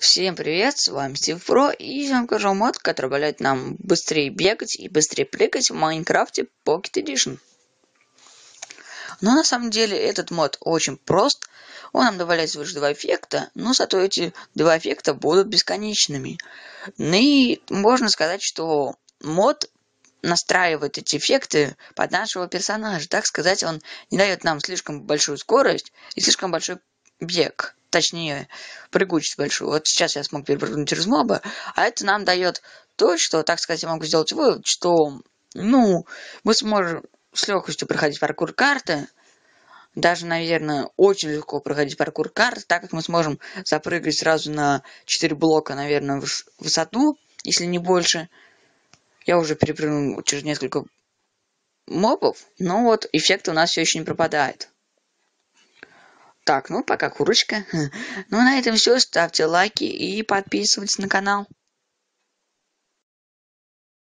Всем привет, с вами Стив Про, и я вам покажу мод, который позволяет нам быстрее бегать и быстрее прыгать в Майнкрафте Pocket Edition. Но на самом деле этот мод очень прост, он нам добавляет всего лишь два эффекта, но зато эти два эффекта будут бесконечными. Ну и можно сказать, что мод настраивает эти эффекты под нашего персонажа. Так сказать, он не дает нам слишком большую скорость и слишком большой бег. Точнее, прыгучесть большую. Вот сейчас я смог перепрыгнуть через моба, а это нам дает то, что, так сказать, я могу сделать вывод, что, мы сможем с легкостью проходить паркур карты, даже, наверное, очень легко проходить паркур карты, так как мы сможем запрыгать сразу на 4 блока, наверное, в высоту, если не больше. Я уже перепрыгнул через несколько мобов, но вот эффект у нас все еще не пропадает. Так, пока, курочка. Ну, на этом все. Ставьте лайки и подписывайтесь на канал.